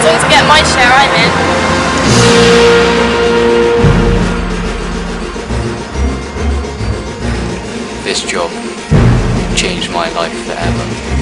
As long as I get my share, I'm in. This job changed my life forever.